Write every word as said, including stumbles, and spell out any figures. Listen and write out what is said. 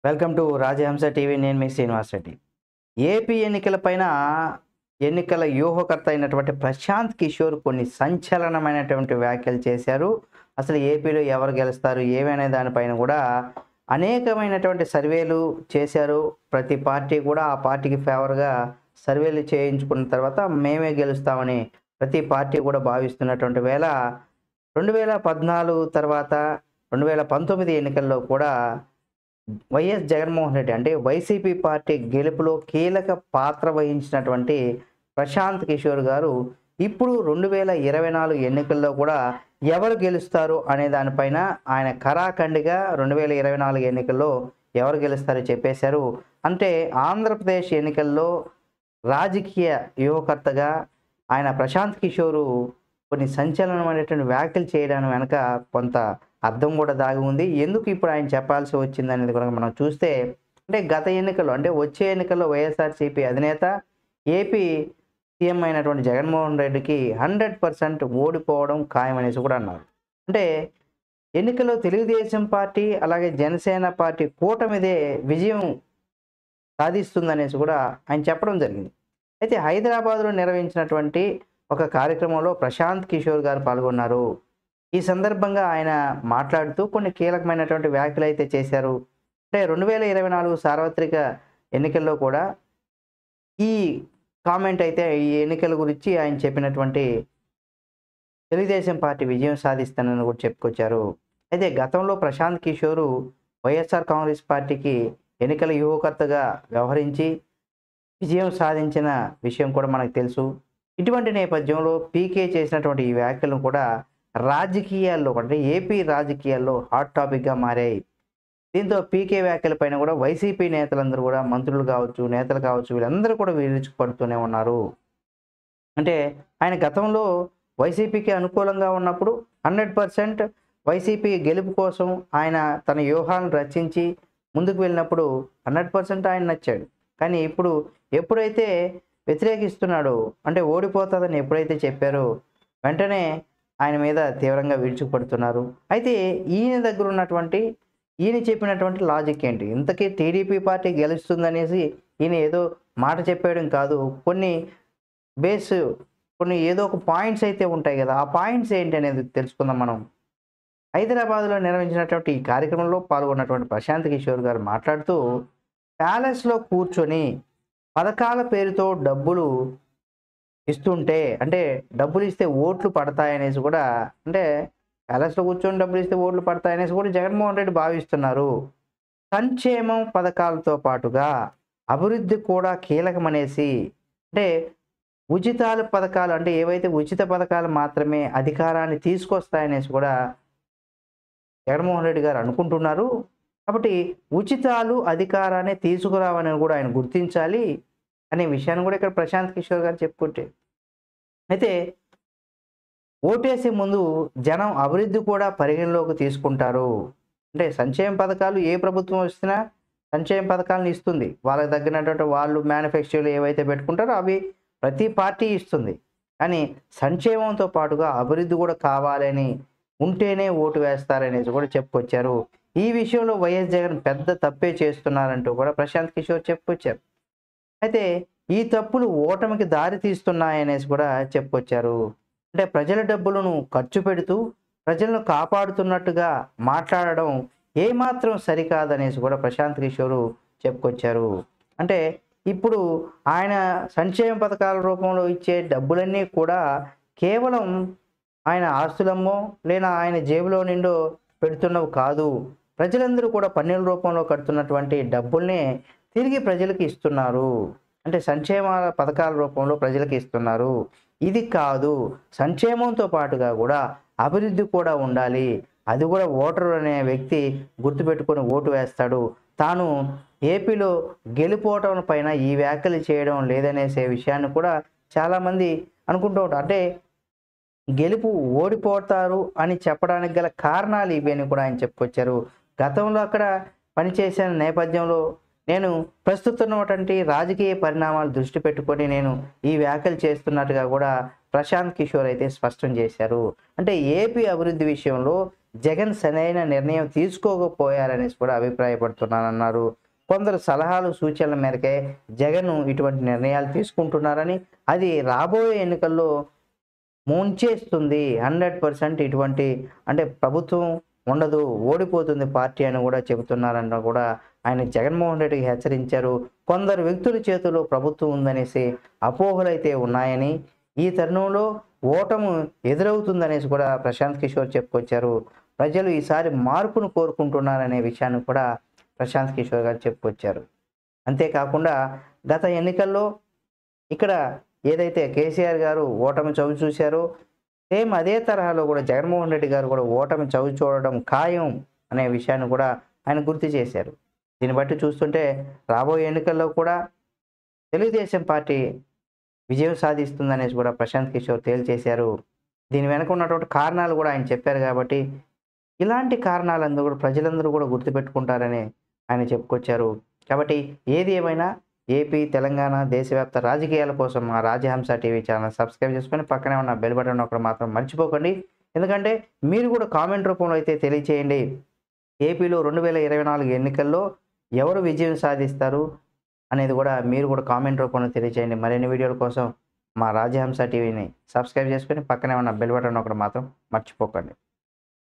Welcome to Rajahamsa TV. నేను మీ Srinivas Reddy. AP ఎన్నికలపైన ఎన్నికల వ్యూహకర్త అయినటువంటి ప్రశాంత్ కిషోర్ కొన్ని సంచలనమైనటువంటి వ్యాఖ్యలు చేశారు. అసలు ఏపీలో ఎవరు గెలుస్తారు ఏమనే దానిపైన కూడా అనేకమైనటువంటి సర్వేలు చేశారు. ప్రతి పార్టీ కూడా ఆ పార్టీకి ఫేవర్గా సర్వేలు చేయించుకున్న తర్వాత మేమే గెలుస్తామని ప్రతి పార్టీ కూడా భావిస్తున్నటువంటి వేళ రెండు వేల పద్నాలుగు తర్వాత రెండు వేల పంతొమ్మిది ఎన్నికల్లో కూడా వైఎస్ జగన్మోహన్ రెడ్డి అంటే వైసీపీ పార్టీ గెలుపులో కీలక పాత్ర వహించినటువంటి ప్రశాంత్ కిషోర్ గారు ఇప్పుడు రెండు వేల ఇరవై నాలుగు ఎన్నికల్లో కూడా ఎవరు గెలుస్తారు అనే దానిపైన ఆయన ఖరాఖండిగా రెండు వేల ఇరవై నాలుగు ఎన్నికల్లో ఎవరు గెలుస్తారో చెప్పేశారు. అంటే ఆంధ్రప్రదేశ్ ఎన్నికల్లో రాజకీయ వ్యూహకర్తగా ఆయన ప్రశాంత్ కిషోరు కొన్ని సంచలనమైనటువంటి వ్యాఖ్యలు చేయడానికి వెనక కొంత అర్థం కూడా దాగి ఉంది. ఎందుకు ఇప్పుడు ఆయన చెప్పాల్సి వచ్చింది అనేది కూడా మనం చూస్తే, అంటే గత ఎన్నికల్లో అంటే వచ్చే ఎన్నికల్లో వైఎస్ఆర్సీపీ అధినేత ఏపీ సీఎం అయినటువంటి జగన్మోహన్ రెడ్డికి హండ్రెడ్ పర్సెంట్ ఓడిపోవడం ఖాయమనేసి కూడా అన్నారు. అంటే ఎన్నికల్లో తెలుగుదేశం పార్టీ అలాగే జనసేన పార్టీ కూటమిదే విజయం సాధిస్తుందనేసి కూడా ఆయన చెప్పడం జరిగింది. అయితే హైదరాబాద్లో నిర్వహించినటువంటి ఒక కార్యక్రమంలో ప్రశాంత్ కిషోర్ గారు పాల్గొన్నారు. ఈ సందర్భంగా ఆయన మాట్లాడుతూ కొన్ని కీలకమైనటువంటి వ్యాఖ్యలు అయితే చేశారు. అంటే రెండు వేల ఇరవై నాలుగు సార్వత్రిక ఎన్నికల్లో కూడా ఈ కామెంట్ అయితే ఈ ఎన్నికల గురించి ఆయన చెప్పినటువంటి తెలుగుదేశం పార్టీ విజయం సాధిస్తానని కూడా చెప్పుకొచ్చారు. అయితే గతంలో ప్రశాంత్ కిషోరు వైఎస్ఆర్ కాంగ్రెస్ పార్టీకి ఎన్నికల వ్యూహకర్తగా వ్యవహరించి విజయం సాధించిన విషయం కూడా మనకు తెలుసు. ఇటువంటి నేపథ్యంలో పీకే చేసినటువంటి ఈ వ్యాఖ్యలను కూడా రాజకీయాల్లో అంటే ఏపీ రాజకీయాల్లో హాట్ టాపిక్గా మారాయి. దీంతో పీకే వ్యాఖ్యలపైన కూడా వైసీపీ నేతలందరూ కూడా మంత్రులు కావచ్చు నేతలు కావచ్చు వీళ్ళందరూ కూడా విరుచుకుపడుతూనే ఉన్నారు. అంటే ఆయన గతంలో వైసీపీకి అనుకూలంగా ఉన్నప్పుడు హండ్రెడ్ పర్సెంట్ వైసీపీ గెలుపు కోసం ఆయన తన వ్యూహాలను రచించి ముందుకు వెళ్ళినప్పుడు హండ్రెడ్ పర్సెంట్ ఆయన నచ్చాడు. కానీ ఇప్పుడు ఎప్పుడైతే వ్యతిరేకిస్తున్నాడో అంటే ఓడిపోతుందని ఎప్పుడైతే చెప్పారో వెంటనే ఆయన మీద తీవ్రంగా విరుచుకుపడుతున్నారు. అయితే ఈయన దగ్గర ఉన్నటువంటి ఈయన చెప్పినటువంటి లాజిక్ ఏంటి? ఇంతకీ టీడీపీ పార్టీ గెలుస్తుందనేసి ఈయన ఏదో మాట చెప్పేయడం కాదు. కొన్ని బేస్ కొన్ని ఏదో ఒక పాయింట్స్ అయితే ఉంటాయి కదా, ఆ పాయింట్స్ ఏంటి అనేది తెలుసుకుందాం మనం. హైదరాబాద్లో నిర్వహించినటువంటి ఈ కార్యక్రమంలో పాల్గొన్నటువంటి ప్రశాంత్ కిషోర్ గారు మాట్లాడుతూ ప్యాలెస్లో కూర్చొని పథకాల పేరుతో డబ్బులు ఇస్తుంటే అంటే డబ్బులు ఇస్తే ఓట్లు పడతాయనేసి కూడా అంటే ప్యాలెస్లో కూర్చొని డబ్బులు ఇస్తే ఓట్లు పడతాయనేసి కూడా జగన్మోహన్ రెడ్డి భావిస్తున్నారు. సంక్షేమం పథకాలతో పాటుగా అభివృద్ధి కూడా కీలకమనేసి అంటే ఉచితాల పథకాలు అంటే ఏవైతే ఉచిత పథకాలు మాత్రమే అధికారాన్ని తీసుకొస్తాయనేసి కూడా జగన్మోహన్ రెడ్డి గారు అనుకుంటున్నారు. కాబట్టి ఉచితాలు అధికారాన్ని తీసుకురావని కూడా ఆయన గుర్తించాలి అనే విషయాన్ని కూడా ఇక్కడ ప్రశాంత్ కిషోర్ గారు చెప్పుకుంటే, అయితే ఓటేసే ముందు జనం అభివృద్ధి కూడా పరిగణలోకి తీసుకుంటారు. అంటే సంక్షేమ పథకాలు ఏ ప్రభుత్వం వస్తున్నా సంక్షేమ పథకాలను ఇస్తుంది. వాళ్ళకి తగ్గినటువంటి వాళ్ళు మేనిఫెస్టోలు ఏవైతే పెట్టుకుంటారో అవి ప్రతి పార్టీ ఇస్తుంది. కానీ సంక్షేమంతో పాటుగా అభివృద్ధి కూడా కావాలని ఉంటేనే ఓటు వేస్తారనేసి కూడా చెప్పుకొచ్చారు. ఈ విషయంలో వైఎస్ జగన్ పెద్ద తప్పే చేస్తున్నారంటూ కూడా ప్రశాంత్ కిషోర్ చెప్పుకొచ్చారు. అయితే ఈ తప్పులు ఓటమికి దారి తీస్తున్నాయనేసి కూడా చెప్పుకొచ్చారు. అంటే ప్రజల డబ్బులను ఖర్చు పెడుతూ ప్రజలను కాపాడుతున్నట్టుగా మాట్లాడడం ఏమాత్రం సరికాదనేసి కూడా ప్రశాంత్ కిషోర్ చెప్పుకొచ్చారు. అంటే ఇప్పుడు ఆయన సంక్షేమ పథకాల రూపంలో ఇచ్చే డబ్బులన్నీ కూడా కేవలం ఆయన ఆస్తులమ్మో లేదా ఆయన జేబులో నిండో పెడుతున్నవి కాదు. ప్రజలందరూ కూడా పన్నుల రూపంలో కడుతున్నటువంటి డబ్బుల్నే తిరిగి ప్రజలకు ఇస్తున్నారు. అంటే సంక్షేమ పథకాల రూపంలో ప్రజలకు ఇస్తున్నారు. ఇది కాదు, సంక్షేమంతో పాటుగా కూడా అభివృద్ధి కూడా ఉండాలి. అది కూడా ఓటరు అనే వ్యక్తి గుర్తుపెట్టుకొని ఓటు వేస్తాడు. తాను ఏపీలో గెలిపోవటం పైన ఈ వ్యాఖ్యలు చేయడం లేదనేసే విషయాన్ని కూడా చాలామంది అనుకుంటూ ఉంటారు. అంటే గెలుపు ఓడిపోతారు అని చెప్పడానికి గల కారణాలు ఇవి అని కూడా ఆయన చెప్పుకొచ్చారు. గతంలో అక్కడ పనిచేసిన నేపథ్యంలో నేను ప్రస్తుతం ఉన్నటువంటి రాజకీయ పరిణామాలు దృష్టి పెట్టుకొని నేను ఈ వ్యాఖ్యలు చేస్తున్నట్టుగా కూడా ప్రశాంత్ కిషోర్ అయితే స్పష్టం చేశారు. అంటే ఏపీ అభివృద్ధి విషయంలో జగన్ సరైన నిర్ణయం తీసుకోకపోయారనేసి కూడా అభిప్రాయపడుతున్నానన్నారు. కొందరు సలహాలు సూచనల మేరకే జగన్ ఇటువంటి నిర్ణయాలు తీసుకుంటున్నారని, అది రాబోయే ఎన్నికల్లో ముంచేస్తుంది. హండ్రెడ్ పర్సెంట్ ఇటువంటి అంటే ప్రభుత్వం ఉండదు, ఓడిపోతుంది పార్టీ అని కూడా చెబుతున్నారన్న కూడా ఆయన జగన్మోహన్ రెడ్డికి హెచ్చరించారు. కొందరు వ్యక్తుల చేతిలో ప్రభుత్వం ఉందనేసి అపోహలైతే ఉన్నాయని, ఈ తరుణంలో ఓటము ఎదురవుతుందనేసి కూడా ప్రశాంత్ కిషోర్ చెప్పుకొచ్చారు. ప్రజలు ఈసారి మార్పును కోరుకుంటున్నారనే విషయాన్ని కూడా ప్రశాంత్ కిషోర్ గారు చెప్పుకొచ్చారు. అంతేకాకుండా గత ఎన్నికల్లో ఇక్కడ ఏదైతే కేసీఆర్ గారు ఓటమి చవి చూశారో సేమ్ అదే తరహాలో కూడా జగన్మోహన్ రెడ్డి గారు కూడా ఓటమి చవి చూడడం ఖాయం అనే విషయాన్ని కూడా ఆయన గుర్తు చేశారు. దీన్ని బట్టి చూస్తుంటే రాబోయే ఎన్నికల్లో కూడా తెలుగుదేశం పార్టీ విజయం సాధిస్తుందనేసి కూడా ప్రశాంత్ కిషోర్ తేల్చేశారు. దీని వెనక ఉన్నటువంటి కారణాలు కూడా ఆయన చెప్పారు కాబట్టి ఇలాంటి కారణాలందరూ కూడా ప్రజలందరూ కూడా గుర్తుపెట్టుకుంటారని ఆయన చెప్పుకొచ్చారు. కాబట్టి ఏది ఏమైనా ఏపీ, తెలంగాణ, దేశవ్యాప్త రాజకీయాల కోసం మా రాజహంస టీవీ ఛానల్ సబ్స్క్రైబ్ చేసుకొని పక్కనే ఉన్న బెల్ బటన్ ఒకటి మాత్రం మర్చిపోకండి. ఎందుకంటే మీరు కూడా కామెంట్ రూపంలో అయితే తెలియచేయండి. ఏపీలో రెండు వేల ఇరవై నాలుగు ఎన్నికల్లో ఎవరు విజయం సాధిస్తారు అనేది కూడా మీరు కూడా కామెంట్ రూపంలో తెలియచేయండి. మరిన్ని వీడియోల కోసం మా రాజహంస టీవీని సబ్స్క్రైబ్ చేసుకొని పక్కనే ఉన్న బెల్ బటన్ ఒకటి మాత్రం మర్చిపోకండి.